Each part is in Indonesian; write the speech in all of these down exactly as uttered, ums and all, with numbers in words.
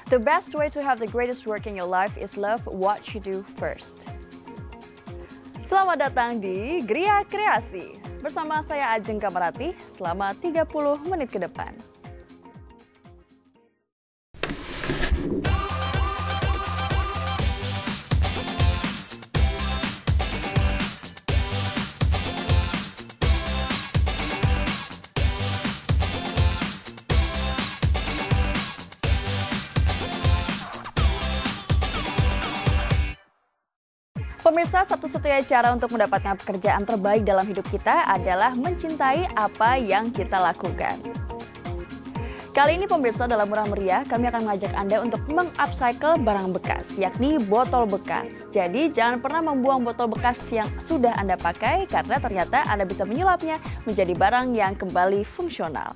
The best way to have the greatest work in your life is love what you do first. Selamat datang di Gria Kreasi. Bersama saya Ajeng Kamarati selama tiga puluh menit ke depan. Pemirsa, satu-satunya cara untuk mendapatkan pekerjaan terbaik dalam hidup kita adalah mencintai apa yang kita lakukan. Kali ini pemirsa, dalam Murah Meriah kami akan mengajak Anda untuk meng-upcycle barang bekas, yakni botol bekas. Jadi jangan pernah membuang botol bekas yang sudah Anda pakai karena ternyata Anda bisa menyulapnya menjadi barang yang kembali fungsional.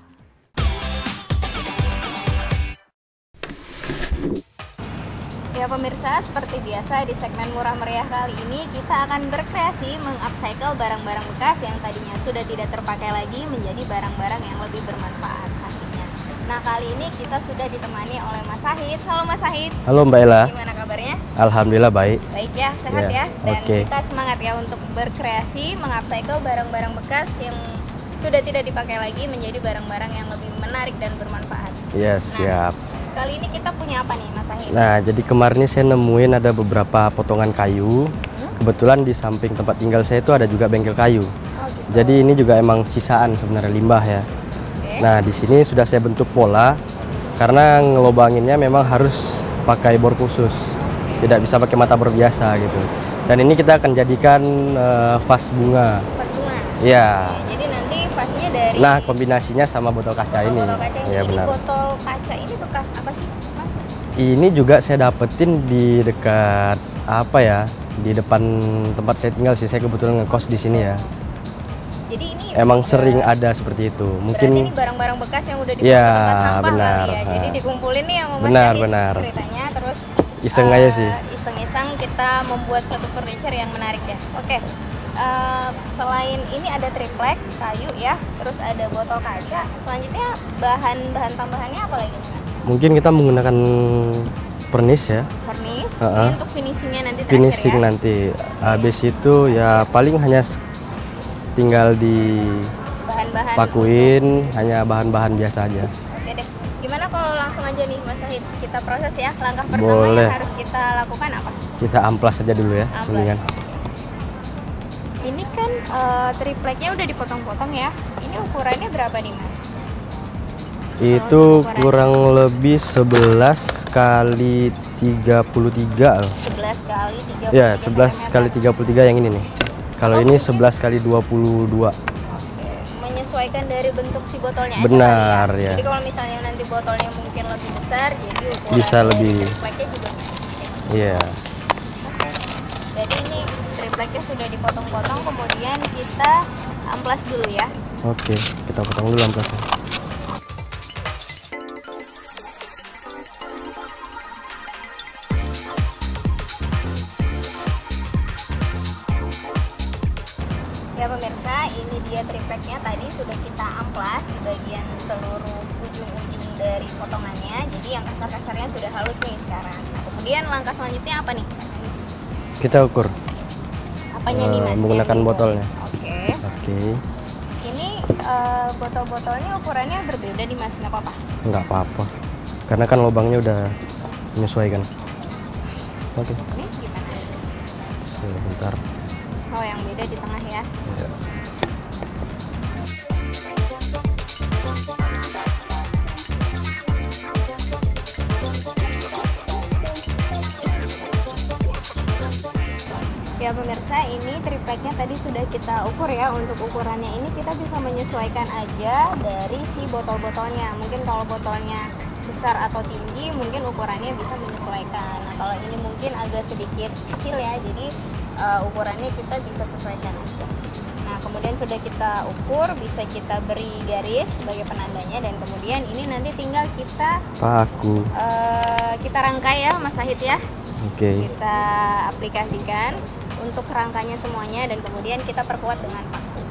Ya pemirsa, seperti biasa di segmen Murah Meriah kali ini kita akan berkreasi meng-upcycle barang-barang bekas yang tadinya sudah tidak terpakai lagi menjadi barang-barang yang lebih bermanfaat pastinya. Nah, kali ini kita sudah ditemani oleh Mas Sahid. Halo Mas Sahid. Halo Mbak Ella. Gimana kabarnya? Alhamdulillah baik. Baik ya, sehat ya. ya. Dan okay. kita semangat ya untuk berkreasi meng-upcycle barang-barang bekas yang sudah tidak dipakai lagi menjadi barang-barang yang lebih menarik dan bermanfaat. Yes, nah, siap. Kali ini kita punya apa nih Mas Sahid? Nah, jadi kemarin saya nemuin ada beberapa potongan kayu. Hmm? Kebetulan di samping tempat tinggal saya itu ada juga bengkel kayu. Oh, gitu. Jadi ini juga emang sisaan sebenarnya, limbah ya. Okay. Nah, di sini sudah saya bentuk pola karena ngelobanginnya memang harus pakai bor khusus. Tidak bisa pakai mata bor biasa gitu. Dan ini kita akan jadikan uh, vas bunga. Vas bunga? Iya. Oke, jadi nanti vasnya dari... Nah, kombinasinya sama botol kaca botol ini. Botol kaca ini. Ya, ini benar. Botol kaca ini bekas apa sih, Mas? Ini juga saya dapetin di dekat apa ya? Di depan tempat saya tinggal sih. Saya kebetulan ngekos di sini ya. Jadi ini emang udah, sering ada seperti itu. Mungkin berarti ini barang-barang bekas yang udah dibuang ya, ke tempat sampah benar, kali ya. Jadi dikumpulin nih sama Mas benar, Sahid benar. ceritanya, terus iseng uh, aja sih. Iseng-iseng kita membuat suatu furniture yang menarik ya. Oke. Uh, selain ini ada triplek kayu ya, terus ada botol kaca. Selanjutnya bahan-bahan tambahannya apa lagi Mas? Mungkin kita menggunakan pernis ya. Pernis. Uh -uh. Ini untuk finishingnya nanti terakhir Finishing ya. nanti. Habis itu ya paling hanya tinggal di bahan-bahan pakuin, untuk... hanya bahan-bahan biasa aja. Oke deh. Gimana kalau langsung aja nih Mas Sahid kita proses ya. Langkah pertama Boleh. yang harus kita lakukan apa? Kita amplas saja dulu ya. Amplas. Mendingan. Ini kan uh, tripleknya udah dipotong-potong ya. Ini ukurannya berapa nih Mas? Itu kurang lebih sebelas kali tiga puluh tiga. sebelas kali tiga puluh tiga. Ya, sebelas kali tiga puluh tiga yang ini nih. Kalau oh, ini sebelas kali dua puluh dua. Oke. Menyesuaikan dari bentuk si botolnya benar aja ya. ya. Jadi kalau misalnya nanti botolnya mungkin lebih besar, jadi ukuran bisa lebih. tripleknya juga bisa. Iya. Yeah. Oke. Jadi ini tripleknya sudah dipotong-potong, kemudian kita amplas dulu ya. Oke, kita potong dulu amplasnya. Ya pemirsa, ini dia tripleknya tadi sudah kita amplas di bagian seluruh ujung-ujung dari potongannya. Jadi yang kasar-kasarnya sudah halus nih sekarang. Nah, kemudian langkah selanjutnya apa nih Mas? Kita ukur. Apanya uh, nih Mas? Menggunakan botolnya. Oke. Okay. Oke. Okay. Ini uh, botol-botolnya ukurannya berbeda nih Mas, nggak apa-apa? Nggak apa-apa. Karena kan lubangnya udah menyesuaikan. Oke. Okay. Ini gimana? Sebentar. Oh, yang beda di tengah ya? Ya. Ya pemirsa, ini tripleknya tadi sudah kita ukur ya. Untuk ukurannya ini kita bisa menyesuaikan aja dari si botol-botolnya. Mungkin kalau botolnya besar atau tinggi, mungkin ukurannya bisa menyesuaikan. Nah, kalau ini mungkin agak sedikit kecil ya, jadi uh, ukurannya kita bisa sesuaikan aja. Nah, kemudian sudah kita ukur, bisa kita beri garis sebagai penandanya, dan kemudian ini nanti tinggal kita paku. Uh, kita rangkai ya Mas Sahid ya. Oke. Okay. Kita aplikasikan untuk rangkanya semuanya, dan kemudian kita perkuat dengan paku.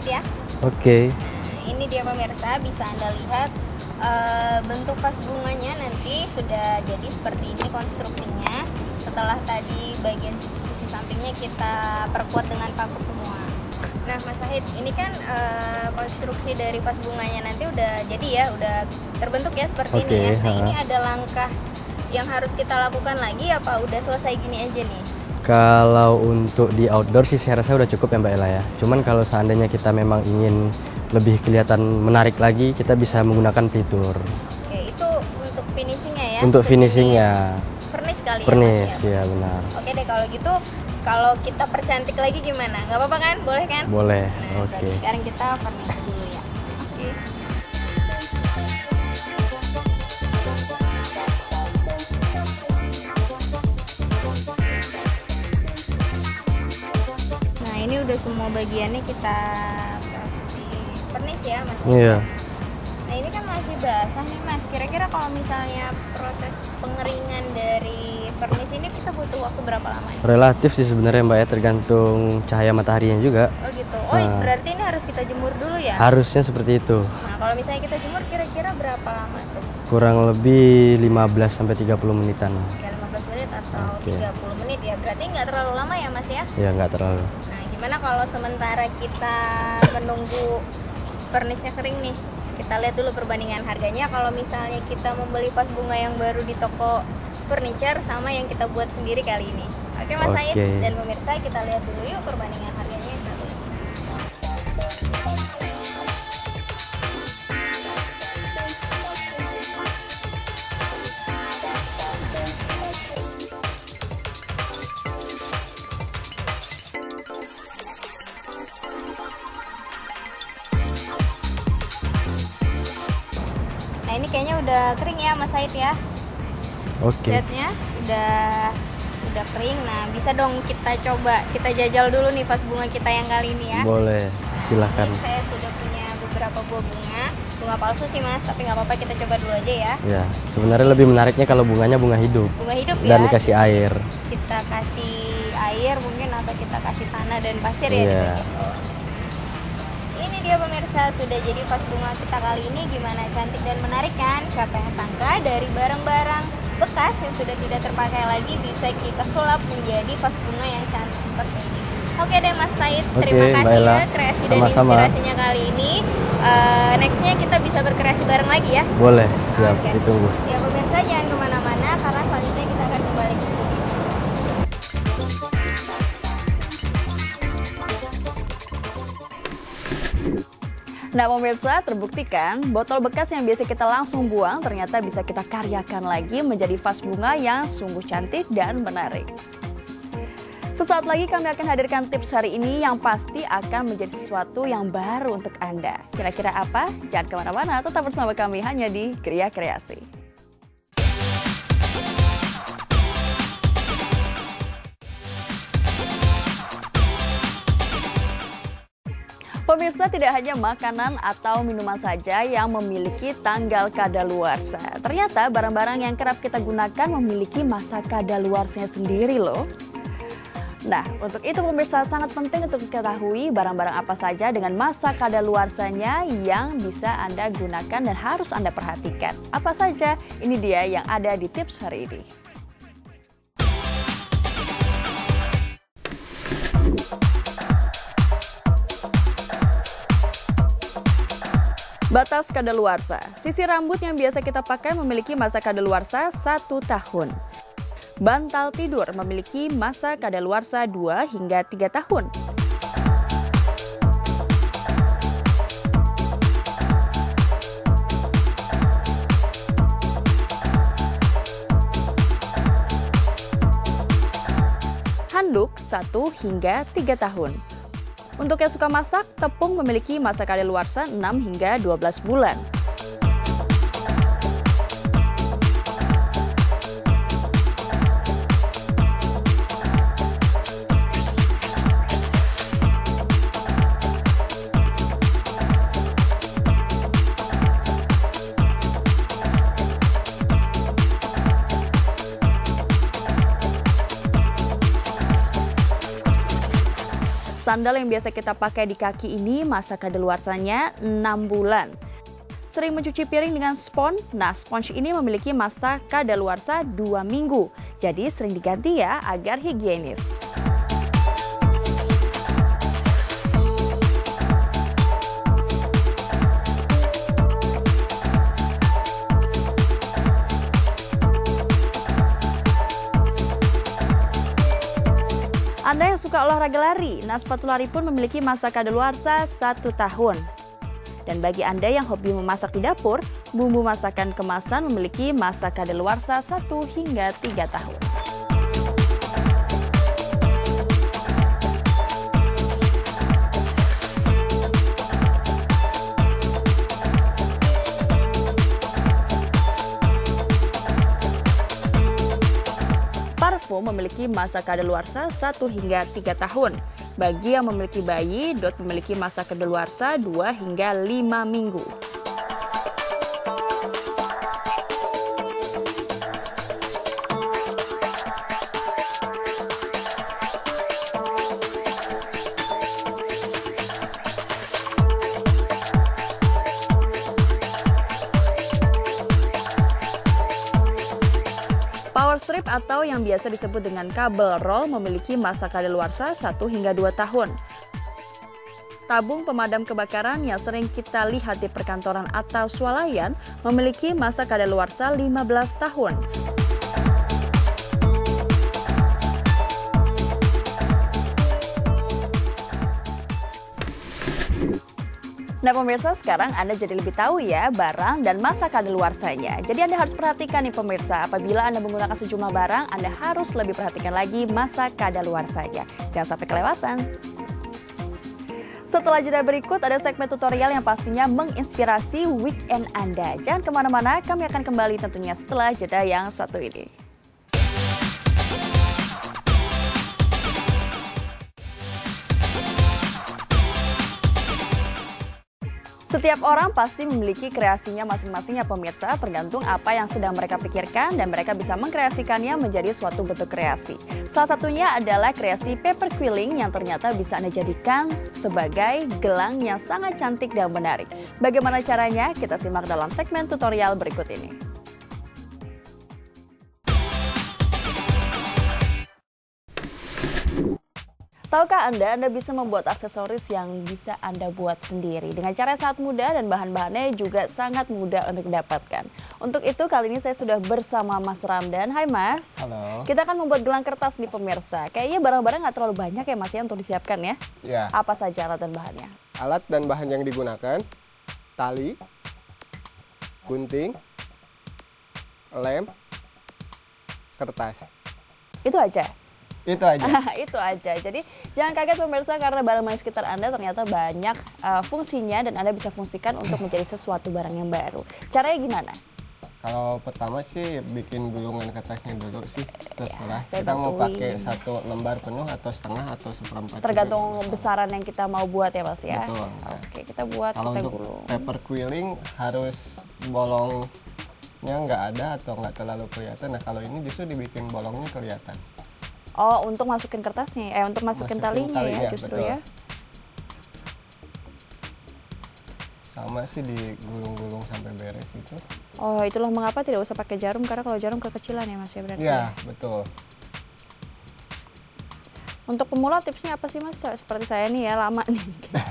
ya. Oke. Nah, ini dia pemirsa, bisa Anda lihat uh, bentuk vas bunganya nanti sudah jadi seperti ini konstruksinya. Setelah tadi bagian sisi-sisi sampingnya kita perkuat dengan paku semua. Nah Mas Sahid, ini kan uh, konstruksi dari vas bunganya nanti udah jadi ya, udah terbentuk ya seperti Oke, ini ya. Nah ha. ini ada langkah yang harus kita lakukan lagi apa udah selesai gini aja nih? Kalau untuk di outdoor sih saya rasa udah cukup ya Mbak Ella ya. Cuman kalau seandainya kita memang ingin lebih kelihatan menarik lagi, kita bisa menggunakan fitur. Oke, itu untuk finishingnya ya? Untuk Sejenis finishingnya. Vernis kali Pernis, ya Mas ya? ya benar. Oke deh kalau gitu, kalau kita percantik lagi gimana? Nggak apa-apa kan? Boleh kan? Boleh, Nah, oke. jadi sekarang kita vernis dulu ya. Oke. Nah ini udah semua bagiannya kita kasih vernis ya Mas? Iya. Nah ini kan masih basah nih Mas, kira-kira kalau misalnya proses pengeringan dari vernis ini kita butuh waktu berapa lama? Relatif sih sebenarnya Mbak ya, tergantung cahaya mataharinya juga. Oh gitu, oh Nah. berarti ini harus kita jemur dulu ya? Harusnya seperti itu. Nah kalau misalnya kita jemur kira-kira berapa lama tuh? Kurang lebih lima belas sampai tiga puluh menitan. Kayak lima belas menit atau Oke. tiga puluh menit ya, berarti nggak terlalu lama ya Mas ya? Ya nggak terlalu. Nah gimana kalau sementara kita menunggu vernisnya kering nih? Kita lihat dulu perbandingan harganya kalau misalnya kita membeli vas bunga yang baru di toko furniture sama yang kita buat sendiri kali ini. Oke Mas Said Oke. dan pemirsa, kita lihat dulu yuk perbandingan harganya yang satu ini. Nah ini kayaknya udah kering ya Mas Said ya. Oke. Catnya udah udah kering. Nah bisa dong kita coba, kita jajal dulu nih vas bunga kita yang kali ini ya. Boleh, silakan. Ini saya sudah punya beberapa buah bunga, bunga palsu sih Mas, tapi nggak apa-apa kita coba dulu aja ya. Ya, sebenarnya lebih menariknya kalau bunganya bunga hidup Bunga hidup dan ya. dikasih air. Kita kasih air mungkin atau kita kasih tanah dan pasir ya. Iya. di bagian bawah. Ini dia pemirsa, sudah jadi vas bunga kita kali ini. Gimana cantik dan menarik kan? Siapa yang sangka dari barang-barang bekas yang sudah tidak terpakai lagi bisa kita sulap menjadi vas bunga yang cantik seperti ini. Oke deh Mas Said, Oke, terima Mbak kasih Ella. ya kreasi dan Sama-sama. inspirasinya kali ini. Uh, nextnya kita bisa berkreasi bareng lagi ya. Boleh, siap, Oke. ditunggu. Ya pemirsa jangan kemana-mana karena selanjutnya kita akan kembali ke studio. Nah pemirsa, terbuktikan botol bekas yang biasa kita langsung buang ternyata bisa kita karyakan lagi menjadi vas bunga yang sungguh cantik dan menarik. Sesaat lagi kami akan hadirkan tips hari ini yang pasti akan menjadi sesuatu yang baru untuk Anda. Kira-kira apa? Jangan kemana-mana, tetap bersama kami hanya di Gria Kreasi. Pemirsa, tidak hanya makanan atau minuman saja yang memiliki tanggal kadaluarsa. Ternyata barang-barang yang kerap kita gunakan memiliki masa kadaluarsanya sendiri loh. Nah, untuk itu pemirsa sangat penting untuk diketahui barang-barang apa saja dengan masa kadaluarsanya yang bisa Anda gunakan dan harus Anda perhatikan. Apa saja? Ini dia yang ada di tips hari ini. Batas kadaluarsa. Sisir rambut yang biasa kita pakai memiliki masa kadaluarsa satu tahun. Bantal tidur memiliki masa kadaluarsa dua hingga tiga tahun. Handuk satu hingga tiga tahun. Untuk yang suka masak, tepung memiliki masa kadaluarsa enam hingga dua belas bulan. Sandal yang biasa kita pakai di kaki ini masa kadaluarsanya enam bulan. Sering mencuci piring dengan spons, nah spons ini memiliki masa kadaluarsa dua minggu. Jadi sering diganti ya agar higienis. Anda yang suka olahraga lari, nah sepatu lari pun memiliki masa kadaluarsa satu tahun. Dan bagi Anda yang hobi memasak di dapur, bumbu masakan kemasan memiliki masa kadaluarsa satu hingga tiga tahun. Parfum memiliki masa kadaluarsa satu hingga tiga tahun. Bagi yang memiliki bayi, dot memiliki masa kadaluarsa dua hingga lima minggu. Power strip atau yang biasa disebut dengan kabel roll memiliki masa kadaluarsa satu hingga dua tahun. Tabung pemadam kebakaran yang sering kita lihat di perkantoran atau swalayan memiliki masa kadaluarsa lima belas tahun. Nah pemirsa, sekarang Anda jadi lebih tahu ya barang dan masa kadaluarsanya. Jadi Anda harus perhatikan nih pemirsa, apabila Anda menggunakan sejumlah barang, Anda harus lebih perhatikan lagi masa kadaluarsanya. Jangan sampai kelewatan. Setelah jeda berikut, ada segmen tutorial yang pastinya menginspirasi weekend Anda. Jangan kemana-mana, kami akan kembali tentunya setelah jeda yang satu ini. Setiap orang pasti memiliki kreasinya masing-masing ya pemirsa, tergantung apa yang sedang mereka pikirkan dan mereka bisa mengkreasikannya menjadi suatu bentuk kreasi. Salah satunya adalah kreasi paper quilling yang ternyata bisa Anda jadikan sebagai gelang yang sangat cantik dan menarik. Bagaimana caranya? Kita simak dalam segmen tutorial berikut ini. Tahukah Anda, Anda bisa membuat aksesoris yang bisa Anda buat sendiri dengan cara yang sangat mudah dan bahan-bahannya juga sangat mudah untuk didapatkan. Untuk itu kali ini saya sudah bersama Mas Ramdan. Hai Mas. Halo. Kita akan membuat gelang kertas nih pemirsa. Kayaknya barang-barang nggak terlalu banyak ya Mas ya untuk disiapkan ya? Ya. Apa saja alat dan bahannya? Alat dan bahan yang digunakan, tali, gunting, lem, kertas. Itu aja? Itu aja. Itu aja. Jadi jangan kaget pemirsa karena barang-barang sekitar Anda ternyata banyak uh, fungsinya dan Anda bisa fungsikan untuk menjadi sesuatu barang yang baru. Caranya gimana? Kalau pertama sih bikin gulungan kertasnya dulu sih, terserah. Ya, kita mau bantuin. pakai satu lembar penuh atau setengah atau seperempat. Tergantung juga. besaran yang kita mau buat ya Mas ya. Betul. Oke, kita buat, Kalau kita untuk gulung. paper quilling harus bolongnya nggak ada atau nggak terlalu kelihatan. Nah kalau ini justru dibikin bolongnya kelihatan. Oh, untuk masukin kertasnya, eh untuk masukin, Masukin talinya, talinya, ya justru betul. ya. Sama sih digulung-gulung sampai beres gitu. Oh, itulah mengapa tidak usah pakai jarum karena kalau jarum kekecilan ya Mas ya berarti. Iya, ya? betul. Untuk pemula tipsnya apa sih Mas? Seperti saya nih ya lama nih.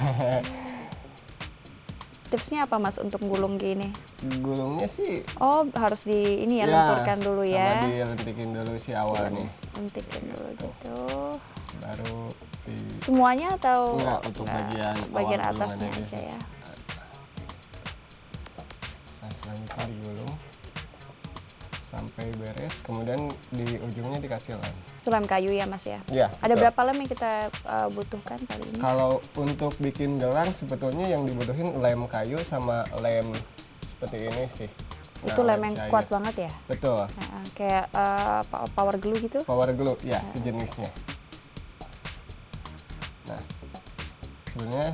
Tipsnya apa Mas untuk gulung gini? Gulungnya sih Oh, harus di ini ya, ya, lenturkan dulu ya. Sama dilentikin dulu sih awalnya. Lentikin dulu Gitu. gitu. Baru di Semuanya atau Enggak, untuk enggak? bagian bagian awal atasnya gulungannya aja sih. ya. Nah, selanjutnya digulung sampai beres, kemudian di ujungnya dikasih lem. Itu lem kayu ya Mas ya. Iya. Ada betul. berapa lem yang kita uh, butuhkan kali ini? Kalau untuk bikin gelang sebetulnya yang dibutuhin lem kayu sama lem seperti ini sih. Itu Nah, lem yang cair. kuat banget ya? Betul. Nah, kayak uh, power glue gitu? Power glue, ya sejenisnya. Nah, sebenarnya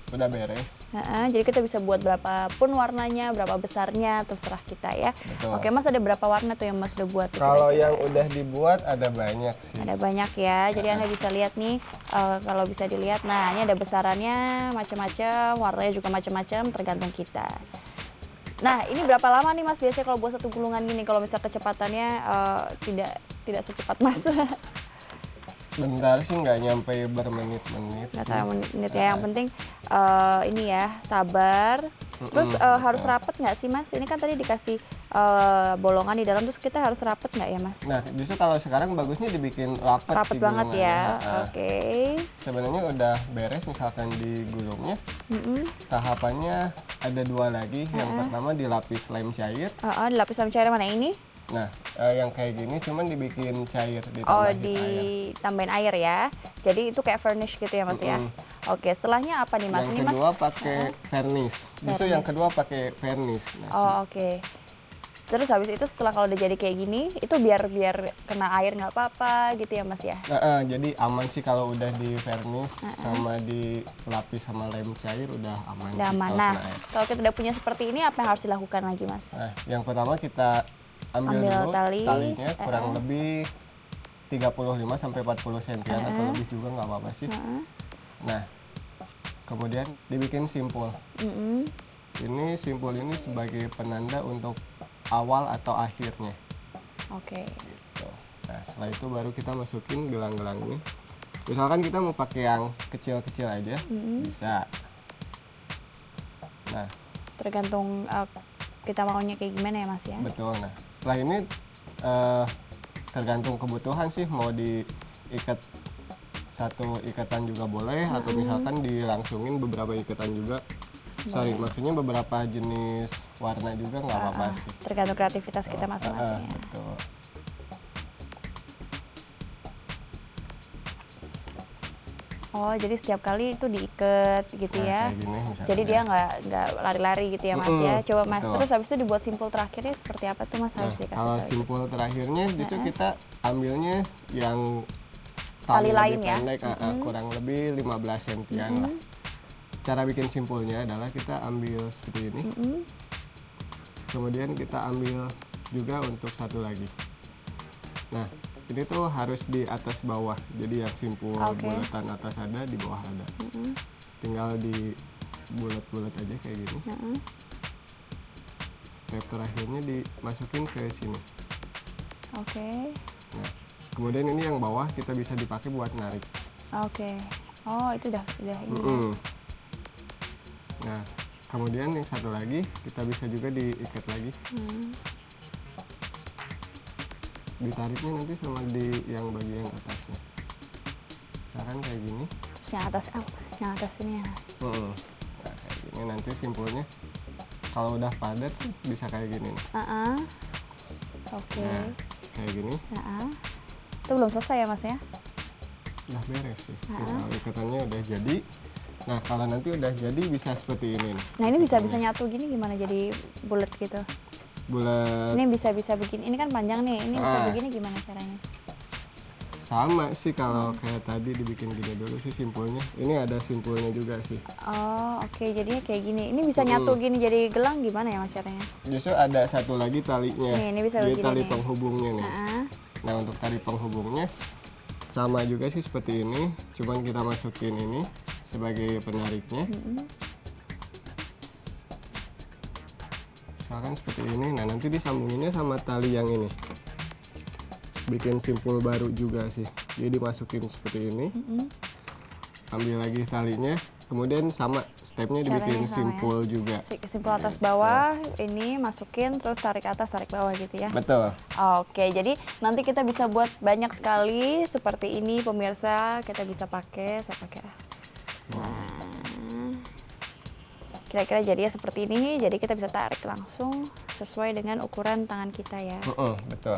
udah beres. Nah, jadi kita bisa buat berapapun warnanya, berapa besarnya, terserah kita ya. Betul. Oke Mas, ada berapa warna tuh yang Mas udah buat? Kalau yang udah dibuat ada banyak sih. Ada banyak ya, jadi Anda bisa lihat nih, uh, kalau bisa dilihat, nah ini ada besarannya macam-macam, warnanya juga macam-macam, tergantung kita. Nah ini berapa lama nih Mas biasanya kalau buat satu gulungan gini, kalau misal kecepatannya uh, tidak tidak secepat Mas? Bentar sih, nggak nyampe bermenit-menit. Nggak sih. tahu menit ya, yang penting uh, ini ya, sabar. Terus Mm-mm, uh, betul. harus rapet nggak sih Mas? Ini kan tadi dikasih uh, bolongan di dalam, terus kita harus rapet nggak ya Mas? Nah, justru kalau sekarang bagusnya dibikin rapet Rapet sih banget ya, gulungannya. Nah, oke. sebenarnya udah beres misalkan di gulungnya. Mm-mm. Tahapannya ada dua lagi. Yang pertama dilapis lem cair. Uh, uh, dilapis sama cairan mana ini? Nah, eh, yang kayak gini cuman dibikin cair, Oh, ditambahin air. ditambahin air ya. Jadi itu kayak varnish gitu ya Mas ya. Mm-mm. Oke, setelahnya apa nih Mas? Yang Ini Mas. kedua pakai vernis. Justru Vernis. yang kedua pakai vernis. Nah, Oh, oke. Terus habis itu setelah kalau udah jadi kayak gini, itu biar biar kena air nggak apa-apa gitu ya Mas ya. Nah, eh, jadi aman sih kalau udah di vernis sama dilapis sama lem cair udah aman. Udah sih aman. kalau Nah, kena air. kalau kita udah punya seperti ini, apa yang harus dilakukan lagi Mas? Nah, yang pertama kita ambil, Ambil dulu tali, talinya kurang eh. lebih tiga puluh lima sampai empat puluh sentian atau lebih juga nggak apa-apa sih. Heeh. Nah, kemudian dibikin simpul. Mm-mm. Ini simpul ini sebagai penanda untuk awal atau akhirnya. Oke. Gitu. Nah, setelah itu baru kita masukin gelang-gelangnya. Misalkan kita mau pakai yang kecil-kecil aja, Mm-mm. bisa. Nah, Tergantung uh, kita maunya kayak gimana ya Mas ya. betul. Nah, setelah ini eh, tergantung kebutuhan sih, mau diikat satu ikatan juga boleh, atau misalkan dilangsungin beberapa ikatan juga. Sorry, maksudnya beberapa jenis warna juga nggak apa-apa Ah, sih. tergantung kreativitas kita Ah, masing-masing ya. betul. Oh, jadi setiap kali itu diikat gitu Nah, ya. kayak gini misalkan Jadi ya. dia nggak nggak lari-lari gitu ya Mas Mm-mm, ya. Coba Mas, betul. terus habis itu dibuat simpul terakhirnya seperti apa tuh Mas, harus Nah, dikasih kalau tahu. simpul terakhirnya justru kita ambilnya yang Tali lebih lain ya? pendek, ah, ah, kurang lebih lima belas sentian lah. Cara bikin simpulnya adalah kita ambil seperti ini, Mm-mm. kemudian kita ambil juga untuk satu lagi. Nah, ini tuh harus di atas bawah, jadi yang simpul Oke. bulatan atas ada, di bawah ada. Mm-mm. Tinggal di bulat-bulat aja kayak gini. Mm-mm. Step terakhirnya dimasukin ke sini. Oke. Nah, kemudian ini yang bawah kita bisa dipakai buat narik. Oke. Oh, itu udah udah ini. ya. Mm-mm. Nah, kemudian yang satu lagi kita bisa juga diikat lagi. Hmm. Ditariknya nanti sama di yang bagian atasnya. Sekarang kayak gini. Terus yang atas oh, yang atas ini ya. Mm-mm. Nah, kayak gini nanti simpulnya. Kalau udah padat sih bisa kayak gini nih. Uh-uh. Oke. Nah, kayak gini Uh-uh. Itu belum selesai ya Mas ya? udah beres sih. Ah. Tinggal ikatannya udah jadi. Nah, kalau nanti udah jadi bisa seperti ini nih. Nah, ini bisa bisa nyatu gini gimana jadi bulat gitu? Bulat Ini bisa bisa bikin, ini kan panjang nih, ini bisa Ah. begini gimana caranya? sama sih kalau kayak tadi dibikin gini dulu sih simpulnya. Ini ada simpulnya juga sih. Oh, oke, jadinya kayak gini. Ini bisa Mm-mm. nyatu gini jadi gelang gimana ya Mas caranya? Justru ada satu lagi talinya. Nih, ini bisa Jadi begini tali nih. penghubungnya nih. Nah, Nah, untuk tali penghubungnya sama juga sih seperti ini, cuman kita masukin ini sebagai penariknya. mm-mm. Misalkan seperti ini. Nah, nanti disambunginnya sama tali yang ini. Bikin simpul baru juga sih. Jadi dimasukin seperti ini. Mm-mm. Ambil lagi talinya, kemudian sama stepnya Caranya dibikin sama simpul juga. Si- Simpul atas bawah, ini masukin terus tarik atas, tarik bawah gitu ya. Betul. Oke, jadi nanti kita bisa buat banyak sekali seperti ini pemirsa, kita bisa pakai, saya pakai. Nah, kira-kira jadinya seperti ini, jadi kita bisa tarik langsung sesuai dengan ukuran tangan kita ya. Mm-mm, betul.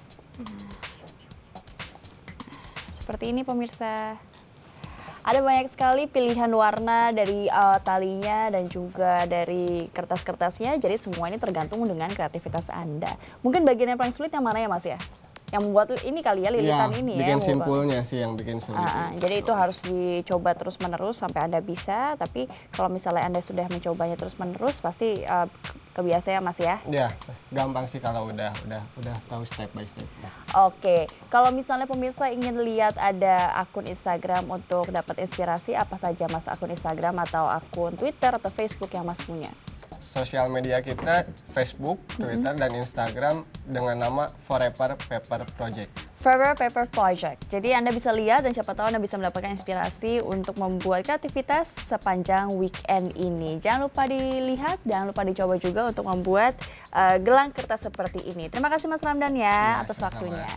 Seperti ini pemirsa. Ada banyak sekali pilihan warna dari uh, talinya dan juga dari kertas-kertasnya. Jadi semua ini tergantung dengan kreativitas Anda. Mungkin bagian yang paling sulit yang mana ya Mas ya? yang membuat ini kali ya, lilitan Iya, ini ya. bikin yang membuat- simpulnya sih yang bikin sulit. Ah, ah, jadi itu harus dicoba terus-menerus sampai Anda bisa, tapi kalau misalnya Anda sudah mencobanya terus-menerus pasti uh, kebiasa ya Mas ya. Ya, gampang sih kalau udah udah udah tahu step by step. Oke, kalau misalnya pemirsa ingin lihat ada akun Instagram untuk dapat inspirasi, apa saja Mas akun Instagram atau akun Twitter atau Facebook yang Mas punya? Sosial media kita Facebook, Twitter, dan Instagram dengan nama Forever Paper Project. Forever Paper Project. Jadi Anda bisa lihat dan siapa tahu Anda bisa mendapatkan inspirasi untuk membuat kreativitas sepanjang weekend ini. Jangan lupa dilihat, jangan lupa dicoba juga untuk membuat uh, gelang kertas seperti ini. Terima kasih Mas Ramdan ya, Ya, atas sama-sama. waktunya.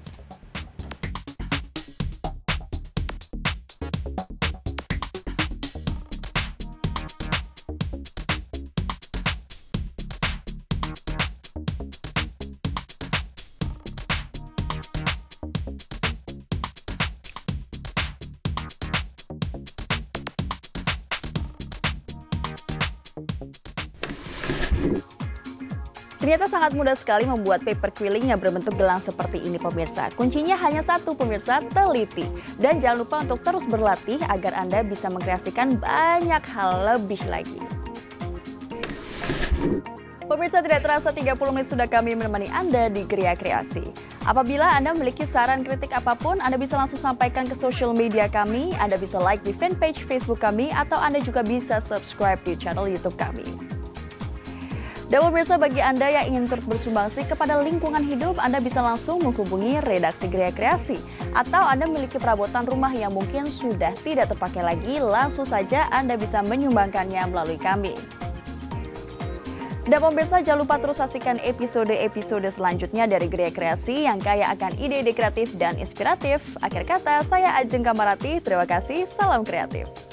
Ternyata sangat mudah sekali membuat paper quilling yang berbentuk gelang seperti ini pemirsa. Kuncinya hanya satu pemirsa, teliti. Dan jangan lupa untuk terus berlatih agar Anda bisa mengkreasikan banyak hal lebih lagi. Pemirsa, tidak terasa tiga puluh menit sudah kami menemani Anda di Gria Kreasi. Apabila Anda memiliki saran kritik apapun, Anda bisa langsung sampaikan ke social media kami, Anda bisa like di fanpage Facebook kami, atau Anda juga bisa subscribe di channel YouTube kami. Dan pemirsa, bagi Anda yang ingin turut bersumbangsi kepada lingkungan hidup, Anda bisa langsung menghubungi redaksi Gria Kreasi. Atau Anda memiliki perabotan rumah yang mungkin sudah tidak terpakai lagi, langsung saja Anda bisa menyumbangkannya melalui kami. Dan pemirsa, jangan lupa terus saksikan episode-episode selanjutnya dari Gria Kreasi yang kaya akan ide-ide kreatif dan inspiratif. Akhir kata, saya Ajeng Kamarati, terima kasih, salam kreatif.